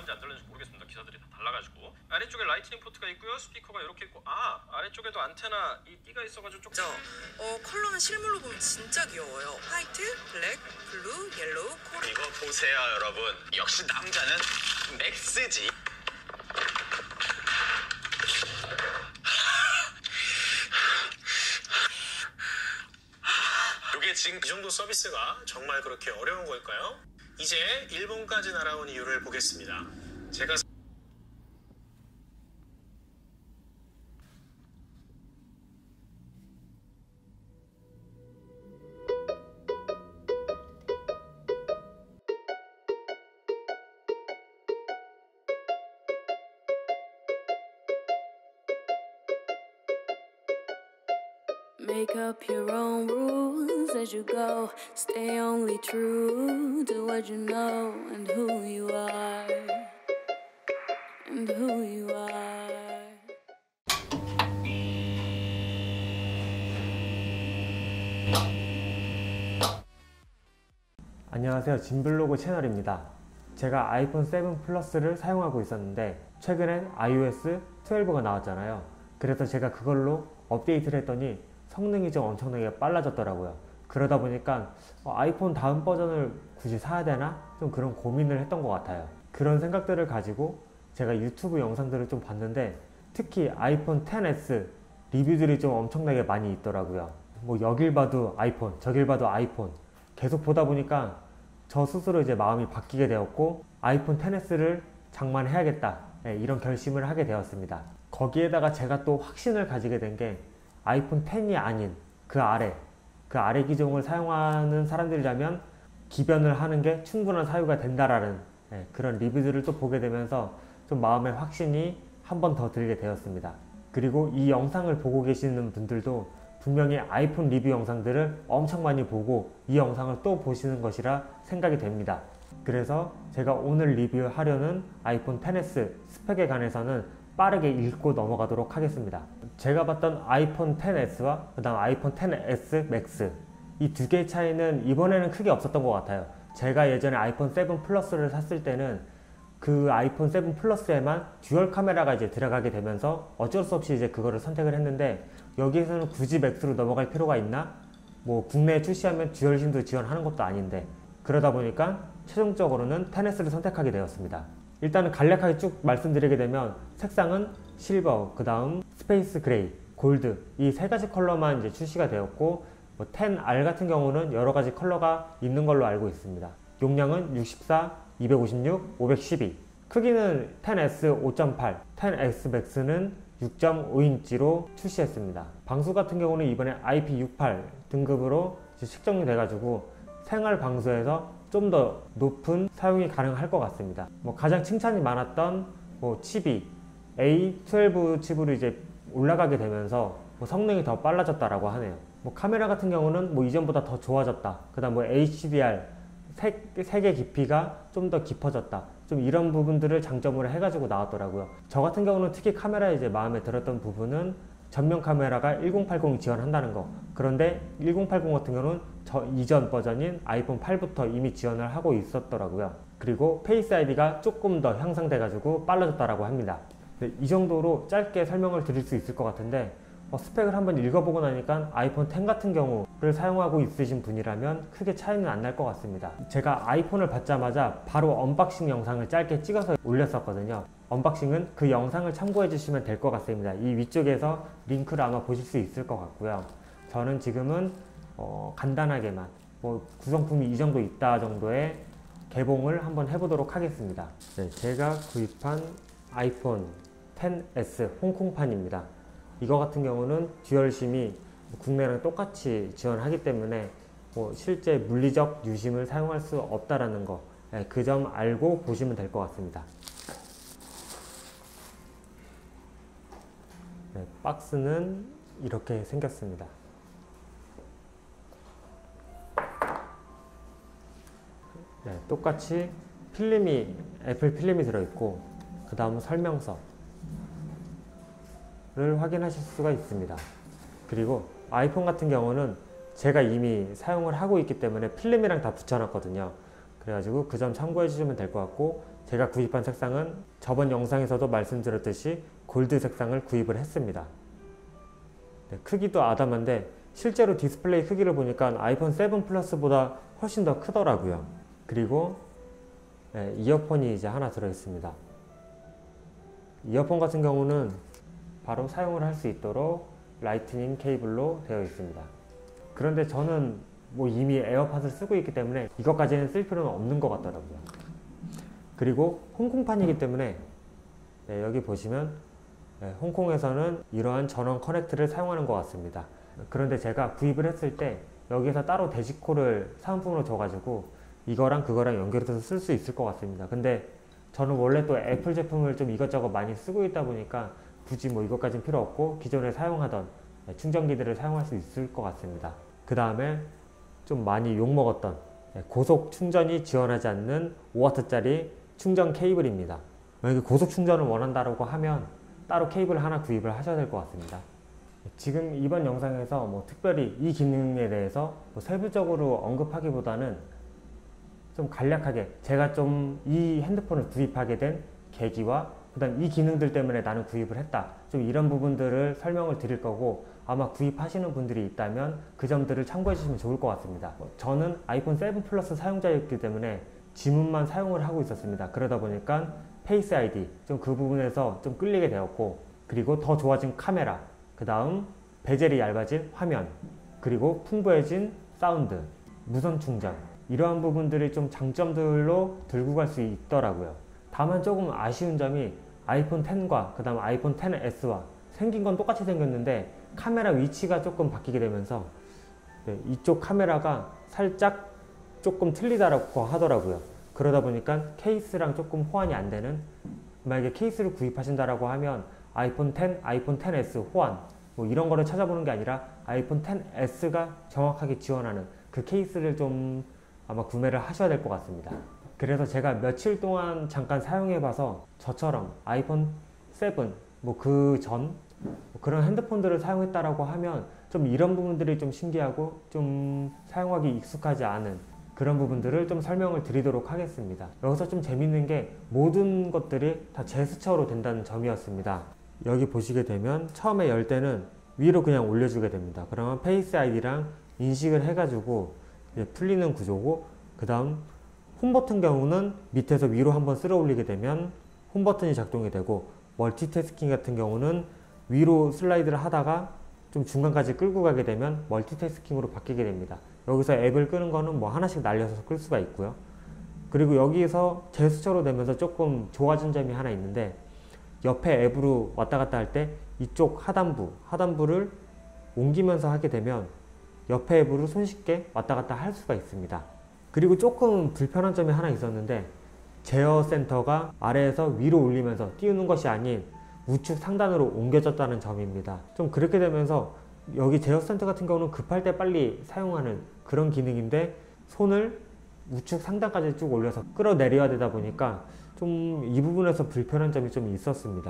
들렸는지 안 들렸는지 모르겠습니다. 기사들이 다 달라가지고. 아래쪽에 라이트닝 포트가 있고요. 스피커가 이렇게 있고, 아래쪽에도 안테나 이 띠가 있어가지고 좀. 컬러는 실물로 보면 진짜 귀여워요. 화이트, 블랙, 블루, 옐로우, 코랄. 이거 보세요 여러분. 역시 남자는 맥스지. 이게 지금 그 정도 서비스가 정말 그렇게 어려운 걸까요? 이제 일본까지 날아온 이유를 보겠습니다. 제가 Make up your own rules as you go. Stay only true to what you know and who you are. And who you are. 안녕하세요, 진블로그 채널입니다. 제가 아이폰 7 플러스를 사용하고 있었는데 최근엔 iOS 12가 나왔잖아요. 그래서 제가 그걸로 업데이트를 했더니 성능이 좀 엄청나게 빨라졌더라고요. 그러다 보니까 아이폰 다음 버전을 굳이 사야 되나? 좀 그런 고민을 했던 것 같아요. 그런 생각들을 가지고 제가 유튜브 영상들을 좀 봤는데 특히 아이폰 XS 리뷰들이 좀 엄청나게 많이 있더라고요. 뭐 여길 봐도 아이폰, 저길 봐도 아이폰 계속 보다 보니까 저 스스로 이제 마음이 바뀌게 되었고 아이폰 XS를 장만해야겠다, 이런 결심을 하게 되었습니다. 거기에다가 제가 또 확신을 가지게 된 게 아이폰 X이 아닌 그 아래 기종을 사용하는 사람들이라면 기변을 하는 게 충분한 사유가 된다라는 그런 리뷰들을 또 보게 되면서 좀 마음의 확신이 한 번 더 들게 되었습니다. 그리고 이 영상을 보고 계시는 분들도 분명히 아이폰 리뷰 영상들을 엄청 많이 보고 이 영상을 또 보시는 것이라 생각이 됩니다. 그래서 제가 오늘 리뷰하려는 아이폰 XS 스펙에 관해서는 빠르게 읽고 넘어가도록 하겠습니다. 제가 봤던 아이폰 XS와 그 다음 아이폰 XS 맥스 이 두 개의 차이는 이번에는 크게 없었던 것 같아요. 제가 예전에 아이폰 7 플러스를 샀을 때는 그 아이폰 7 플러스에만 듀얼 카메라가 이제 들어가게 되면서 어쩔 수 없이 이제 그거를 선택을 했는데 여기에서는 굳이 맥스로 넘어갈 필요가 있나? 뭐 국내에 출시하면 듀얼심도 지원하는 것도 아닌데 그러다 보니까 최종적으로는 XS를 선택하게 되었습니다. 일단은 간략하게 쭉 말씀드리게 되면 색상은 실버, 그 다음 스페이스 그레이, 골드 이 세 가지 컬러만 이제 출시가 되었고 뭐 10R 같은 경우는 여러 가지 컬러가 있는 걸로 알고 있습니다. 용량은 64, 256, 512 크기는 XS 5.8, XS 맥스는 6.5인치로 출시했습니다. 방수 같은 경우는 이번에 IP68 등급으로 측정이 돼가지고 생활 방수에서 좀 더 높은 사용이 가능할 것 같습니다. 뭐 가장 칭찬이 많았던 칩이 A12 칩으로 이제 올라가게 되면서 성능이 더 빨라졌다라고 하네요. 카메라 같은 경우는 이전보다 더 좋아졌다. 그 다음 HDR 색의 깊이가 좀 더 깊어졌다. 좀 이런 부분들을 장점으로 해가지고 나왔더라고요. 저 같은 경우는 특히 카메라에 이제 마음에 들었던 부분은 전면 카메라가 1080이 지원한다는 거. 그런데 1080 같은 경우는 저 이전 버전인 아이폰 8부터 이미 지원을 하고 있었더라고요. 그리고 페이스 아이디가 조금 더 향상돼 가지고 빨라졌다라고 합니다. 이 정도로 짧게 설명을 드릴 수 있을 것 같은데 스펙을 한번 읽어보고 나니까 아이폰 X 같은 경우를 사용하고 있으신 분이라면 크게 차이는 안 날 것 같습니다. 제가 아이폰을 받자마자 바로 언박싱 영상을 짧게 찍어서 올렸었거든요. 언박싱은 그 영상을 참고해 주시면 될 것 같습니다. 이 위쪽에서 링크를 아마 보실 수 있을 것 같고요. 저는 지금은 간단하게만 구성품이 이 정도 있다 정도의 개봉을 한번 해보도록 하겠습니다. 네, 제가 구입한 아이폰 XS 홍콩판입니다. 이거 같은 경우는 듀얼심이 국내랑 똑같이 지원하기 때문에 실제 물리적 유심을 사용할 수 없다라는 거, 그 점 알고 보시면 될 것 같습니다. 네, 박스는 이렇게 생겼습니다. 네, 똑같이 애플 필름이 들어있고 그 다음 설명서 를 확인하실 수가 있습니다. 그리고 아이폰 같은 경우는 제가 이미 사용을 하고 있기 때문에 필름이랑 다 붙여놨거든요. 그래가지고 그 점 참고해 주시면 될 것 같고 제가 구입한 색상은 저번 영상에서도 말씀드렸듯이 골드 색상을 구입을 했습니다. 네, 크기도 아담한데 실제로 디스플레이 크기를 보니까 아이폰 7 플러스보다 훨씬 더 크더라고요. 그리고 네, 이어폰이 이제 하나 들어있습니다. 이어폰 같은 경우는 바로 사용을 할 수 있도록 라이트닝 케이블로 되어 있습니다. 그런데 저는 뭐 이미 에어팟을 쓰고 있기 때문에 이것까지는 쓸 필요는 없는 것 같더라고요. 그리고 홍콩판이기 때문에 네, 여기 보시면 네, 홍콩에서는 이러한 전원 커넥트를 사용하는 것 같습니다. 그런데 제가 구입을 했을 때 여기에서 따로 데지코를 사은품으로 줘가지고 이거랑 그거랑 연결해서 쓸 수 있을 것 같습니다. 근데 저는 원래 또 애플 제품을 좀 이것저것 많이 쓰고 있다 보니까 굳이 뭐 이것까지는 필요 없고 기존에 사용하던 충전기들을 사용할 수 있을 것 같습니다. 그 다음에 좀 많이 욕먹었던 고속 충전이 지원하지 않는 5W짜리 충전 케이블입니다. 만약에 고속 충전을 원한다고 하면 따로 케이블 하나 구입을 하셔야 될 것 같습니다. 지금 이번 영상에서 뭐 특별히 이 기능에 대해서 뭐 세부적으로 언급하기보다는 좀 간략하게 제가 좀 이 핸드폰을 구입하게 된 계기와 그 다음 이 기능들 때문에 나는 구입을 했다, 좀 이런 부분들을 설명을 드릴 거고, 아마 구입하시는 분들이 있다면 그 점들을 참고해 주시면 좋을 것 같습니다. 저는 아이폰 7 플러스 사용자였기 때문에 지문만 사용을 하고 있었습니다. 그러다 보니까 페이스 아이디 좀 그 부분에서 좀 끌리게 되었고, 그리고 더 좋아진 카메라, 그 다음 베젤이 얇아진 화면, 그리고 풍부해진 사운드, 무선 충전, 이러한 부분들이 좀 장점들로 들고 갈 수 있더라고요. 다만 조금 아쉬운 점이 아이폰 10과 그 다음 아이폰 10S와 생긴 건 똑같이 생겼는데 카메라 위치가 조금 바뀌게 되면서 네, 이쪽 카메라가 살짝 조금 틀리다라고 하더라고요. 그러다 보니까 케이스랑 조금 호환이 안 되는, 만약에 케이스를 구입하신다라고 하면 아이폰 10, 아이폰 10S 호환 뭐 이런 거를 찾아보는 게 아니라 아이폰 10S가 정확하게 지원하는 그 케이스를 좀 아마 구매를 하셔야 될 것 같습니다. 그래서 제가 며칠 동안 잠깐 사용해봐서 저처럼 아이폰 7, 뭐 그 전 그런 핸드폰들을 사용했다라고 하면 좀 이런 부분들이 좀 신기하고 좀 사용하기 익숙하지 않은 그런 부분들을 좀 설명을 드리도록 하겠습니다. 여기서 좀 재밌는 게 모든 것들이 다 제스처로 된다는 점이었습니다. 여기 보시게 되면 처음에 열 때는 위로 그냥 올려주게 됩니다. 그러면 페이스 아이디랑 인식을 해가지고 풀리는 구조고, 그 다음 홈 버튼 경우는 밑에서 위로 한번 쓸어 올리게 되면 홈 버튼이 작동이 되고, 멀티태스킹 같은 경우는 위로 슬라이드를 하다가 좀 중간까지 끌고 가게 되면 멀티태스킹으로 바뀌게 됩니다. 여기서 앱을 끄는 거는 뭐 하나씩 날려서 끌 수가 있고요. 그리고 여기서 제스처로 되면서 조금 좋아진 점이 하나 있는데, 옆에 앱으로 왔다 갔다 할 때 이쪽 하단부를 옮기면서 하게 되면 옆에 앱으로 손쉽게 왔다 갔다 할 수가 있습니다. 그리고 조금 불편한 점이 하나 있었는데, 제어 센터가 아래에서 위로 올리면서 띄우는 것이 아닌 우측 상단으로 옮겨졌다는 점입니다. 좀 그렇게 되면서 여기 제어 센터 같은 경우는 급할 때 빨리 사용하는 그런 기능인데 손을 우측 상단까지 쭉 올려서 끌어내려야 되다 보니까 좀 이 부분에서 불편한 점이 좀 있었습니다.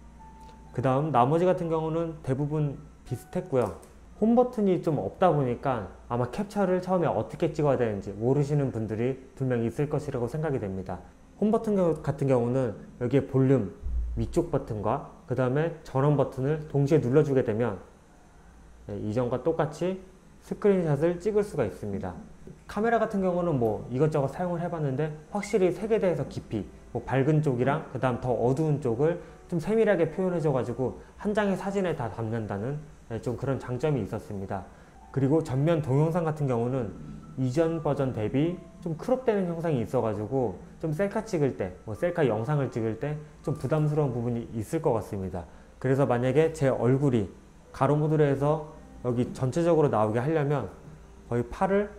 그 다음 나머지 같은 경우는 대부분 비슷했고요. 홈 버튼이 좀 없다 보니까 아마 캡처를 처음에 어떻게 찍어야 되는지 모르시는 분들이 분명히 있을 것이라고 생각이 됩니다. 홈 버튼 같은 경우는 여기에 볼륨 위쪽 버튼과 그 다음에 전원 버튼을 동시에 눌러주게 되면 이전과 똑같이 스크린샷을 찍을 수가 있습니다. 카메라 같은 경우는 뭐 이것저것 사용을 해봤는데 확실히 색에 대해서 깊이 뭐 밝은 쪽이랑 그 다음 더 어두운 쪽을 좀 세밀하게 표현해줘 가지고 한 장의 사진에 다 담는다는 좀 그런 장점이 있었습니다. 그리고 전면 동영상 같은 경우는 이전 버전 대비 좀 크롭되는 형상이 있어 가지고 좀 셀카 찍을 때, 뭐 셀카 영상을 찍을 때 좀 부담스러운 부분이 있을 것 같습니다. 그래서 만약에 제 얼굴이 가로 모드로 해서 여기 전체적으로 나오게 하려면 거의 팔을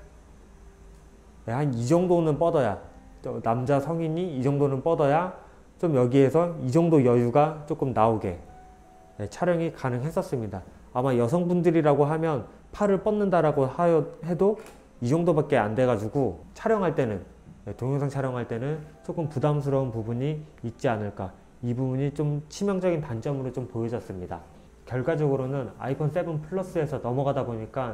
한 이 정도는 뻗어야, 남자 성인이 이 정도는 뻗어야 좀 여기에서 이 정도 여유가 조금 나오게 촬영이 가능했었습니다. 아마 여성분들이라고 하면 팔을 뻗는다라고 해도 이 정도밖에 안 돼가지고 촬영할 때는, 동영상 촬영할 때는 조금 부담스러운 부분이 있지 않을까, 이 부분이 좀 치명적인 단점으로 좀 보여졌습니다. 결과적으로는 아이폰 7 플러스에서 넘어가다 보니까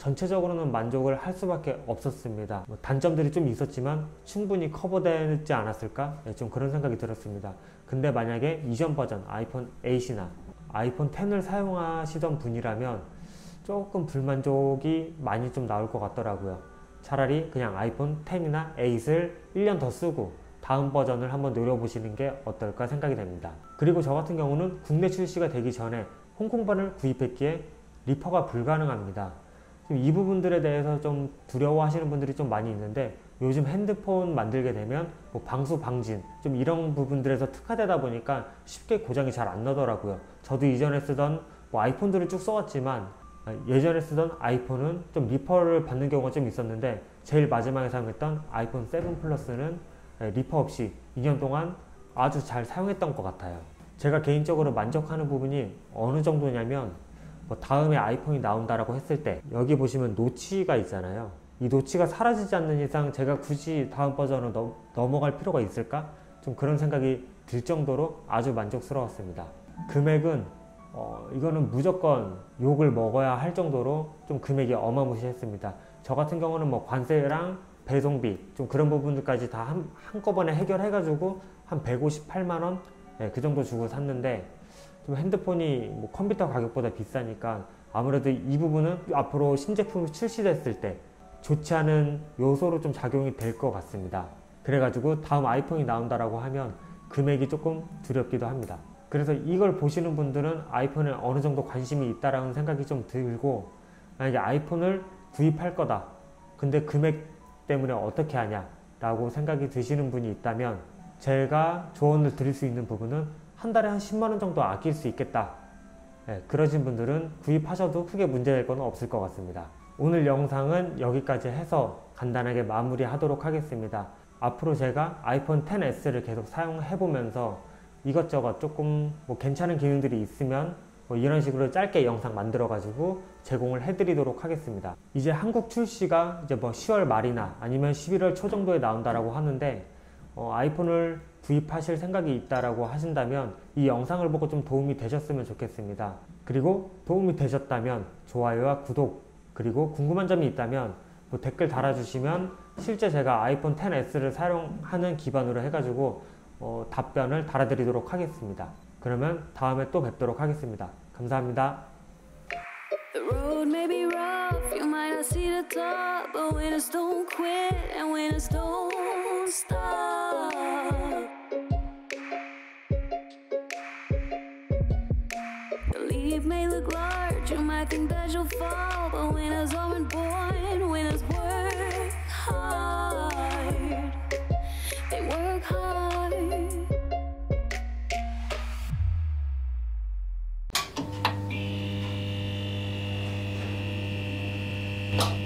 전체적으로는 만족을 할 수밖에 없었습니다. 단점들이 좀 있었지만 충분히 커버되지 않았을까? 네, 좀 그런 생각이 들었습니다. 근데 만약에 이전 버전 아이폰 8이나 아이폰 10을 사용하시던 분이라면 조금 불만족이 많이 좀 나올 것 같더라고요. 차라리 그냥 아이폰 10이나 8을 1년 더 쓰고 다음 버전을 한번 노려보시는 게 어떨까 생각이 됩니다. 그리고 저 같은 경우는 국내 출시가 되기 전에 홍콩판을 구입했기에 리퍼가 불가능합니다. 이 부분들에 대해서 좀 두려워하시는 분들이 좀 많이 있는데, 요즘 핸드폰 만들게 되면 뭐 방수 방진 좀 이런 부분들에서 특화되다 보니까 쉽게 고장이 잘 안 나더라고요. 저도 이전에 쓰던 뭐 아이폰들을 쭉 써왔지만 예전에 쓰던 아이폰은 좀 리퍼를 받는 경우가 좀 있었는데, 제일 마지막에 사용했던 아이폰 7 플러스는 리퍼 없이 2년 동안 아주 잘 사용했던 것 같아요. 제가 개인적으로 만족하는 부분이 어느 정도냐면, 뭐 다음에 아이폰이 나온다라고 했을 때 여기 보시면 노치가 있잖아요. 이 노치가 사라지지 않는 이상 제가 굳이 다음 버전으로 넘어갈 필요가 있을까? 좀 그런 생각이 들 정도로 아주 만족스러웠습니다. 금액은 이거는 무조건 욕을 먹어야 할 정도로 좀 금액이 어마무시했습니다. 저 같은 경우는 뭐 관세랑 배송비 좀 그런 부분들까지 다 한꺼번에 해결해가지고 한 158만원 그 정도 주고 샀는데, 좀 핸드폰이 뭐 컴퓨터 가격보다 비싸니까 아무래도 이 부분은 앞으로 신제품이 출시됐을 때 좋지 않은 요소로 좀 작용이 될 것 같습니다. 그래가지고 다음 아이폰이 나온다라고 하면 금액이 조금 두렵기도 합니다. 그래서 이걸 보시는 분들은 아이폰에 어느 정도 관심이 있다라는 생각이 좀 들고, 만약에 아이폰을 구입할 거다, 근데 금액 때문에 어떻게 하냐 라고 생각이 드시는 분이 있다면, 제가 조언을 드릴 수 있는 부분은 한 달에 한 10만원 정도 아낄 수 있겠다, 그러신 분들은 구입하셔도 크게 문제될 건 없을 것 같습니다. 오늘 영상은 여기까지 해서 간단하게 마무리 하도록 하겠습니다. 앞으로 제가 아이폰 XS를 계속 사용해 보면서 이것저것 조금 뭐 괜찮은 기능들이 있으면 뭐 이런 식으로 짧게 영상 만들어 가지고 제공을 해 드리도록 하겠습니다. 이제 한국 출시가 이제 뭐 10월 말이나 아니면 11월 초 정도에 나온다라고 하는데, 아이폰을 구입하실 생각이 있다라고 하신다면 이 영상을 보고 좀 도움이 되셨으면 좋겠습니다. 그리고 도움이 되셨다면 좋아요와 구독, 그리고 궁금한 점이 있다면 뭐 댓글 달아주시면 실제 제가 아이폰 XS를 사용하는 기반으로 해가지고 답변을 달아드리도록 하겠습니다. 그러면 다음에 또 뵙도록 하겠습니다. 감사합니다. The road may be rough, you might not see the top, but winners don't quit and winners don't stop. The leap may look large, you might think that you'll fall, but winners aren't born, winners work hard. They work hard.